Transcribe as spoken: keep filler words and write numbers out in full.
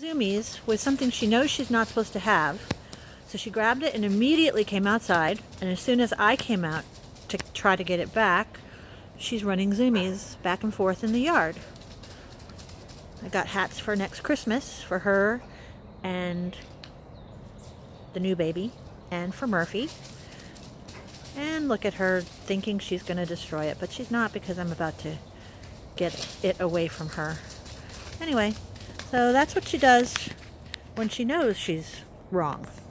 zoomies with something she knows she's not supposed to have. So she grabbed it and immediately came outside. And as soon as I came out to try to get it back, she's running zoomies back and forth in the yard. I got hats for next Christmas for her and the new baby and for Murphy. And look at her thinking she's going to destroy it, but she's not, because I'm about to get it away from her. Anyway, so that's what she does when she knows she's wrong.